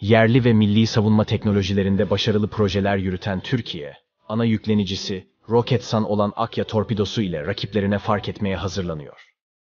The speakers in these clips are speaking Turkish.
Yerli ve milli savunma teknolojilerinde başarılı projeler yürüten Türkiye, ana yüklenicisi Roketsan olan Akya torpidosu ile rakiplerine fark etmeye hazırlanıyor.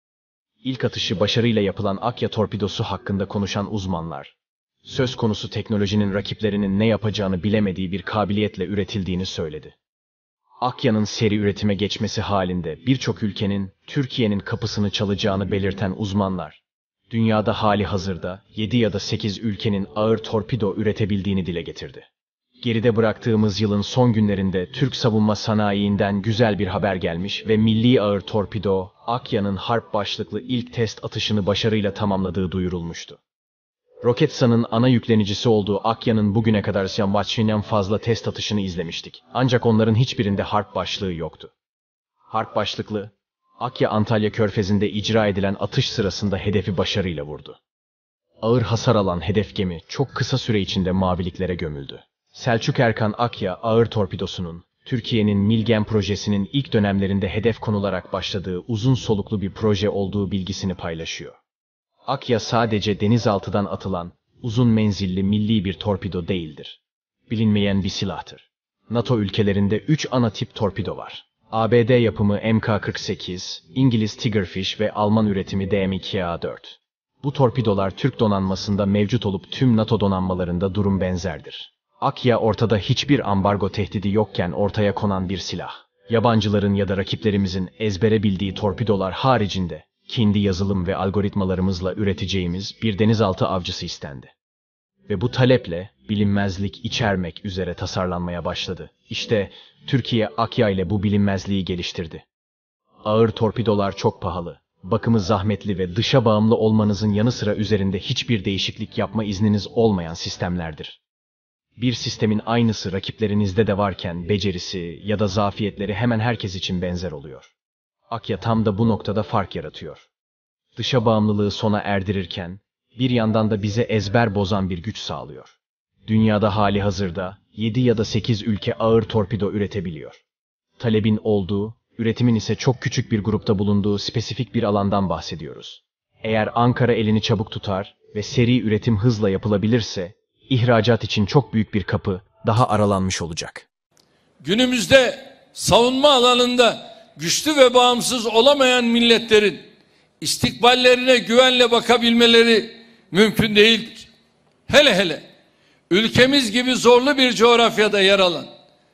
İlk atışı başarıyla yapılan Akya torpidosu hakkında konuşan uzmanlar, söz konusu teknolojinin rakiplerinin ne yapacağını bilemediği bir kabiliyetle üretildiğini söyledi. Akya'nın seri üretime geçmesi halinde birçok ülkenin Türkiye'nin kapısını çalacağını belirten uzmanlar, dünyada hali hazırda 7 ya da 8 ülkenin ağır torpido üretebildiğini dile getirdi. Geride bıraktığımız yılın son günlerinde Türk savunma sanayiinden güzel bir haber gelmiş ve milli ağır torpido, Akya'nın harp başlıklı ilk test atışını başarıyla tamamladığı duyurulmuştu. Roketsan'ın ana yüklenicisi olduğu Akya'nın bugüne kadar en fazla test atışını izlemiştik. Ancak onların hiçbirinde harp başlığı yoktu. Harp başlıklı, Akya Antalya Körfezi'nde icra edilen atış sırasında hedefi başarıyla vurdu. Ağır hasar alan hedef gemi çok kısa süre içinde maviliklere gömüldü. Selçuk Erkan Akya ağır torpidosunun, Türkiye'nin Milgem projesinin ilk dönemlerinde hedef konularak başladığı uzun soluklu bir proje olduğu bilgisini paylaşıyor. Akya sadece denizaltıdan atılan, uzun menzilli milli bir torpido değildir. Bilinmeyen bir silahtır. NATO ülkelerinde 3 ana tip torpido var. ABD yapımı MK-48, İngiliz Tigerfish ve Alman üretimi DM-2A4. Bu torpidolar Türk donanmasında mevcut olup tüm NATO donanmalarında durum benzerdir. Akya ortada hiçbir ambargo tehdidi yokken ortaya konan bir silah. Yabancıların ya da rakiplerimizin ezbere bildiği torpidolar haricinde, kendi yazılım ve algoritmalarımızla üreteceğimiz bir denizaltı avcısı istendi. Ve bu taleple bilinmezlik içermek üzere tasarlanmaya başladı. İşte Türkiye Akya ile bu bilinmezliği geliştirdi. Ağır torpidolar çok pahalı, bakımı zahmetli ve dışa bağımlı olmanızın yanı sıra üzerinde hiçbir değişiklik yapma izniniz olmayan sistemlerdir. Bir sistemin aynısı rakiplerinizde de varken becerisi ya da zafiyetleri hemen herkes için benzer oluyor. Akya tam da bu noktada fark yaratıyor. Dışa bağımlılığı sona erdirirken, bir yandan da bize ezber bozan bir güç sağlıyor. Dünyada hali hazırda 7 ya da 8 ülke ağır torpido üretebiliyor. Talebin olduğu, üretimin ise çok küçük bir grupta bulunduğu spesifik bir alandan bahsediyoruz. Eğer Ankara elini çabuk tutar ve seri üretim hızla yapılabilirse, ihracat için çok büyük bir kapı daha aralanmış olacak. Günümüzde savunma alanında güçlü ve bağımsız olamayan milletlerin istikballerine güvenle bakabilmeleri mümkün değildir. Hele hele ülkemiz gibi zorlu bir coğrafyada yer alan,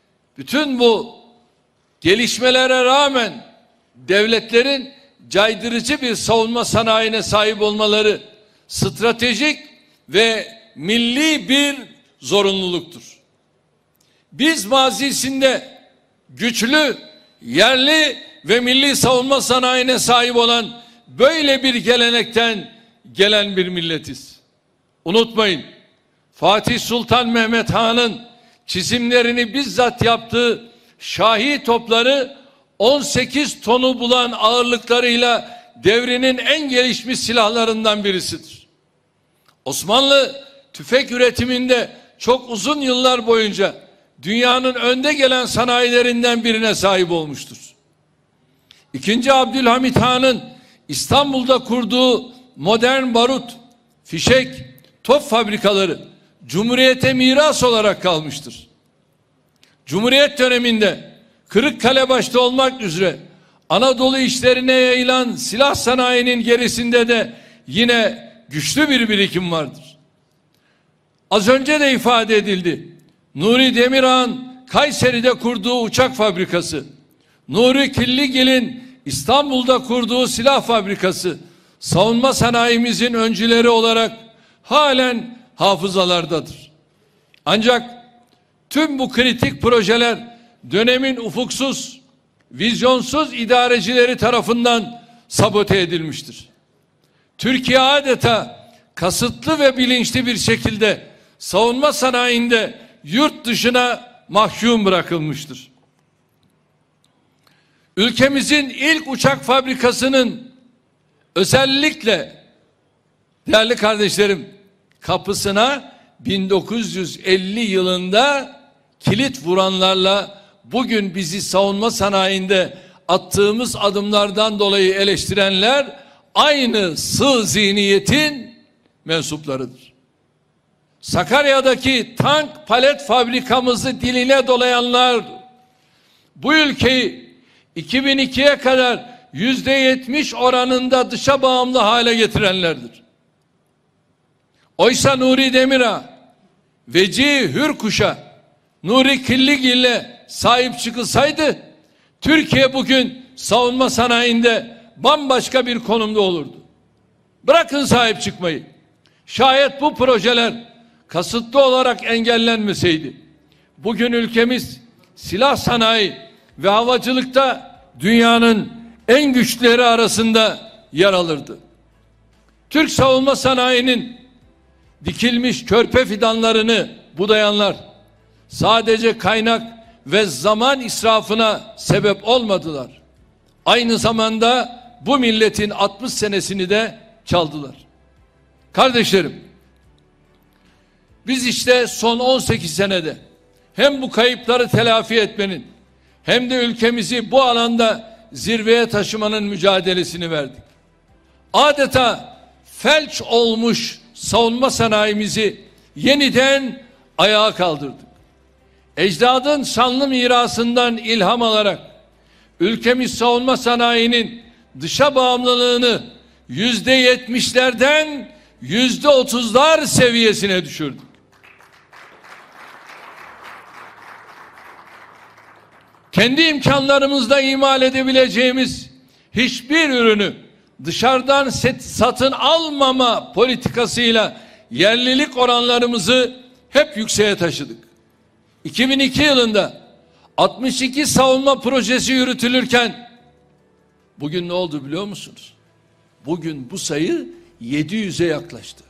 bütün bu gelişmelere rağmen devletlerin caydırıcı bir savunma sanayine sahip olmaları stratejik ve milli bir zorunluluktur. Biz mazisinde güçlü, yerli ve milli savunma sanayine sahip olan böyle bir gelenekten gelen bir milletiz. Unutmayın, Fatih Sultan Mehmet Han'ın çizimlerini bizzat yaptığı şahi topları 18 tonu bulan ağırlıklarıyla devrinin en gelişmiş silahlarından birisidir. Osmanlı tüfek üretiminde çok uzun yıllar boyunca dünyanın önde gelen sanayilerinden birine sahip olmuştur. İkinci Abdülhamit Han'ın İstanbul'da kurduğu modern barut, fişek, top fabrikaları Cumhuriyete miras olarak kalmıştır. Cumhuriyet döneminde Kırıkkale başta olmak üzere Anadolu içlerine yayılan silah sanayinin gerisinde de yine güçlü bir birikim vardır. Az önce de ifade edildi. Nuri Demirağ'ın Kayseri'de kurduğu uçak fabrikası, Nuri Killigil'in İstanbul'da kurduğu silah fabrikası, savunma sanayimizin öncüleri olarak halen hafızalardadır. Ancak tüm bu kritik projeler dönemin ufuksuz, vizyonsuz idarecileri tarafından sabote edilmiştir. Türkiye adeta kasıtlı ve bilinçli bir şekilde savunma sanayinde yurt dışına mahkum bırakılmıştır. Ülkemizin ilk uçak fabrikasının özellikle değerli kardeşlerim kapısına 1950 yılında kilit vuranlarla bugün bizi savunma sanayinde attığımız adımlardan dolayı eleştirenler aynı sığ zihniyetin mensuplarıdır. Sakarya'daki tank palet fabrikamızı diline dolayanlar, bu ülkeyi 2002'ye kadar %70 oranında dışa bağımlı hale getirenlerdir. Oysa Nuri Demirağ, Vecihi Hürkuş'a, Nuri Killigil'le sahip çıkılsaydı, Türkiye bugün savunma sanayinde bambaşka bir konumda olurdu. Bırakın sahip çıkmayı. Şayet bu projeler kasıtlı olarak engellenmeseydi, bugün ülkemiz silah sanayi ve havacılıkta dünyanın en güçlüleri arasında yer alırdı. Türk savunma sanayinin dikilmiş körpe fidanlarını budayanlar sadece kaynak ve zaman israfına sebep olmadılar. Aynı zamanda bu milletin 60 senesini de çaldılar. Kardeşlerim, biz işte son 18 senede hem bu kayıpları telafi etmenin hem de ülkemizi bu alanda zirveye taşımanın mücadelesini verdik. Adeta felç olmuş savunma sanayimizi yeniden ayağa kaldırdık. Ecdadın şanlı mirasından ilham alarak ülkemiz savunma sanayinin dışa bağımlılığını %70'lerden %30'lar seviyesine düşürdük. Kendi imkanlarımızla imal edebileceğimiz hiçbir ürünü dışarıdan satın almama politikasıyla yerlilik oranlarımızı hep yükseğe taşıdık. 2002 yılında 62 savunma projesi yürütülürken bugün ne oldu biliyor musunuz? Bugün bu sayı 700'e yaklaştı.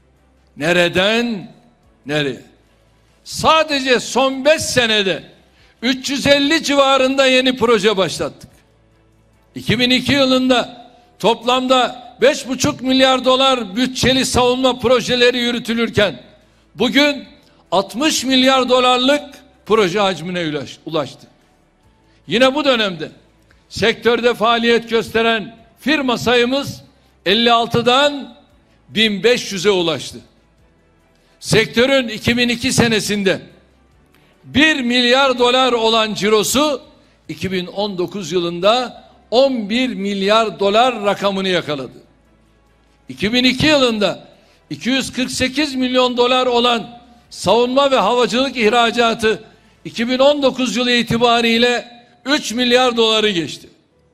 Nereden nereye? Sadece son 5 senede 350 civarında yeni proje başlattık. 2002 yılında toplamda 5,5 milyar dolar bütçeli savunma projeleri yürütülürken bugün 60 milyar dolarlık proje hacmine ulaştı. Yine bu dönemde sektörde faaliyet gösteren firma sayımız 56'dan 1500'e ulaştı. Sektörün 2002 senesinde 1 milyar dolar olan cirosu 2019 yılında 11 milyar dolar rakamını yakaladı. 2002 yılında 248 milyon dolar olan savunma ve havacılık ihracatı 2019 yılı itibariyle 3 milyar doları geçti.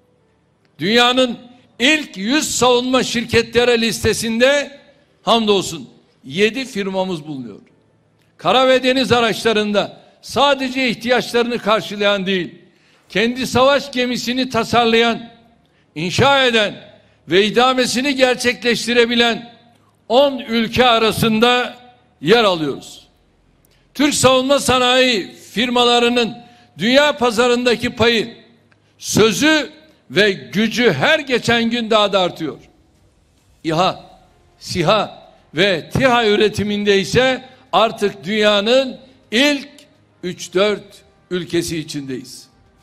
Dünyanın ilk 100 savunma şirketleri listesinde hamdolsun 7 firmamız bulunuyor. Kara ve deniz araçlarında sadece ihtiyaçlarını karşılayan değil, kendi savaş gemisini tasarlayan, inşa eden ve idamesini gerçekleştirebilen 10 ülke arasında yer alıyoruz. Türk savunma sanayi firmalarının dünya pazarındaki payı, sözü ve gücü her geçen gün daha da artıyor. İHA, SİHA ve TİHA üretiminde ise artık dünyanın ilk 3-4 ülkesi içindeyiz.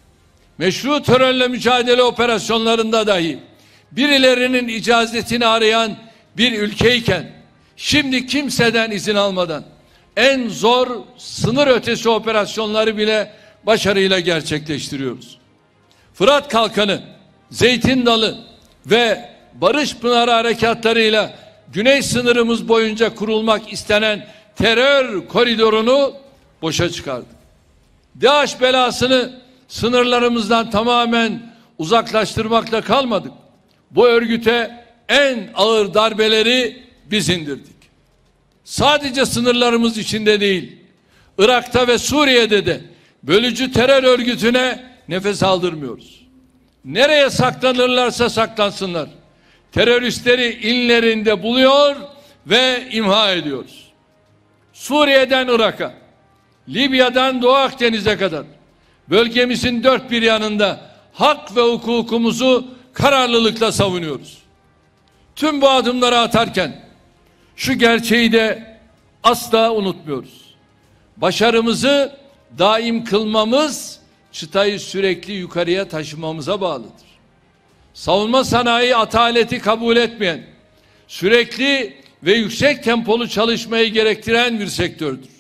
Meşru terörle mücadele operasyonlarında dahi birilerinin icazetini arayan bir ülkeyken şimdi kimseden izin almadan en zor sınır ötesi operasyonları bile başarıyla gerçekleştiriyoruz. Fırat Kalkanı, Zeytin Dalı ve Barış Pınarı harekatlarıyla güney sınırımız boyunca kurulmak istenen terör koridorunu boşa çıkardık. DAEŞ belasını sınırlarımızdan tamamen uzaklaştırmakla kalmadık. Bu örgüte en ağır darbeleri biz indirdik. Sadece sınırlarımız içinde değil, Irak'ta ve Suriye'de de bölücü terör örgütüne nefes aldırmıyoruz. Nereye saklanırlarsa saklansınlar, teröristleri inlerinde buluyor ve imha ediyoruz. Suriye'den Irak'a, Libya'dan Doğu Akdeniz'e kadar bölgemizin dört bir yanında hak ve hukukumuzu kararlılıkla savunuyoruz. Tüm bu adımları atarken şu gerçeği de asla unutmuyoruz. Başarımızı daim kılmamız çıtayı sürekli yukarıya taşımamıza bağlıdır. Savunma sanayi ataleti kabul etmeyen, sürekli ve yüksek tempolu çalışmayı gerektiren bir sektördür.